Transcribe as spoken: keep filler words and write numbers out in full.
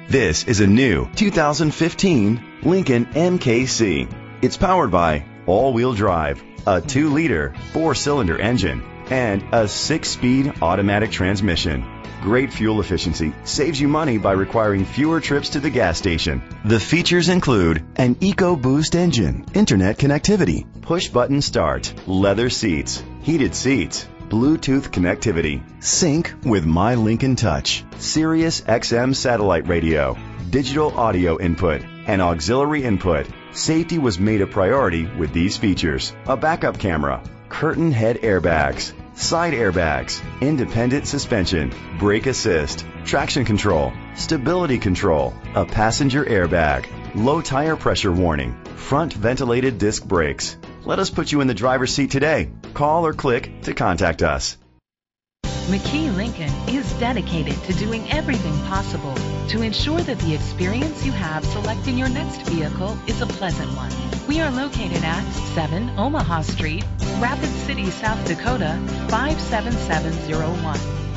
This is a new two thousand fifteen Lincoln M K C. It's powered by all-wheel drive, a two liter, four-cylinder engine, and a six-speed automatic transmission. Great fuel efficiency saves you money by requiring fewer trips to the gas station. The features include an EcoBoost engine, internet connectivity, push-button start, leather seats, heated seats, Bluetooth connectivity, sync with My Lincoln Touch, Sirius X M satellite radio, digital audio input, and auxiliary input. Safety was made a priority with these features: a backup camera, curtain head airbags, side airbags, independent suspension, brake assist, traction control, stability control, a passenger airbag, low tire pressure warning, front ventilated disc brakes. Let us put you in the driver's seat today. Call or click to contact us. McKee Lincoln is dedicated to doing everything possible to ensure that the experience you have selecting your next vehicle is a pleasant one. We are located at seven Omaha Street, Rapid City, South Dakota, five seven seven zero one.